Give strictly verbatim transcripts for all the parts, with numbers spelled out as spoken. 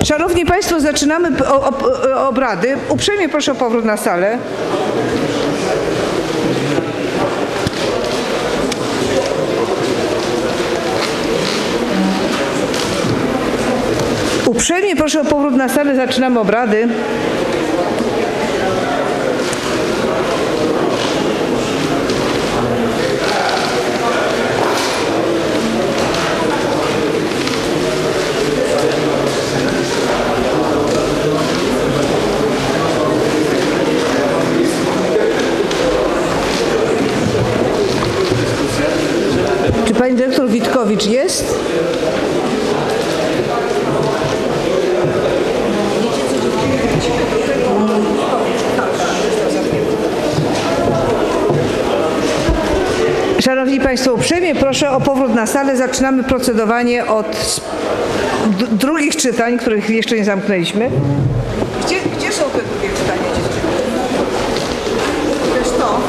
Szanowni Państwo, zaczynamy o, o, obrady. Uprzejmie proszę o powrót na salę. Uprzejmie proszę o powrót na salę. Zaczynamy obrady. Czy pani dyrektor Witkowicz jest? Szanowni Państwo, uprzejmie proszę o powrót na salę. Zaczynamy procedowanie od drugich czytań, których jeszcze nie zamknęliśmy. Gdzie, gdzie są te drugie czytania? To jest to.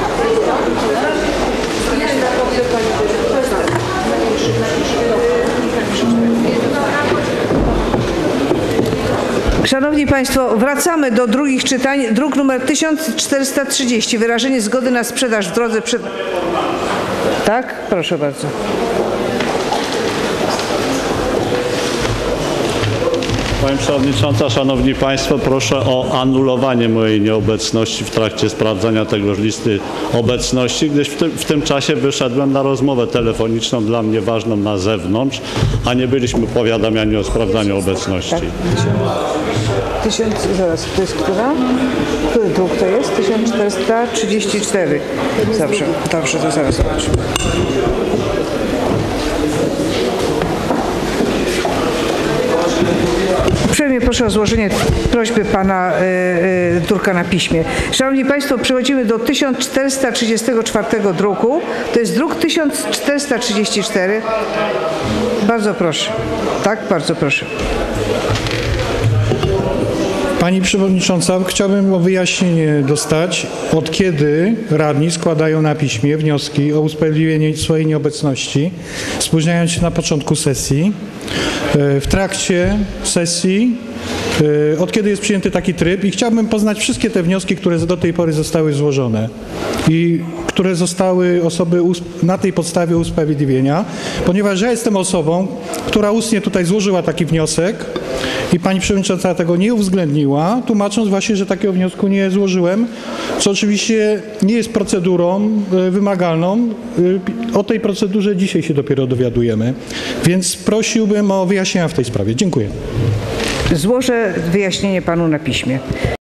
Szanowni Państwo, wracamy do drugich czytań. Druk numer tysiąc czterysta trzydzieści. Wyrażenie zgody na sprzedaż w drodze przed... Tak? Proszę bardzo. Pani Przewodnicząca, Szanowni Państwo, proszę o anulowanie mojej nieobecności w trakcie sprawdzania tegoż listy obecności, gdyż w tym, w tym czasie wyszedłem na rozmowę telefoniczną dla mnie ważną na zewnątrz, a nie byliśmy powiadamiani o sprawdzaniu obecności. Tak. Tysiąc, zaraz, to jest która? Który druk to jest? tysiąc czterysta trzydzieści cztery. Dobrze, dobrze, to zaraz zobaczymy. Uprzejmie proszę o złożenie prośby pana y, y, Turka na piśmie. Szanowni Państwo, przechodzimy do tysiąc czterysta trzydziestego czwartego druku. To jest druk tysiąc czterysta trzydzieści cztery. Bardzo proszę. Tak, bardzo proszę. Pani Przewodnicząca, chciałbym o wyjaśnienie dostać, od kiedy radni składają na piśmie wnioski o usprawiedliwienie swojej nieobecności, spóźniając się na początku sesji, w trakcie sesji, od kiedy jest przyjęty taki tryb, i chciałbym poznać wszystkie te wnioski, które do tej pory zostały złożone i które zostały osoby na tej podstawie usprawiedliwienia, ponieważ ja jestem osobą, która ustnie tutaj złożyła taki wniosek i pani Przewodnicząca tego nie uwzględniła, tłumacząc właśnie, że takiego wniosku nie złożyłem, co oczywiście nie jest procedurą wymagalną. O tej procedurze dzisiaj się dopiero dowiadujemy, więc prosiłbym o wyjaśnienia w tej sprawie. Dziękuję. Złożę wyjaśnienie panu na piśmie.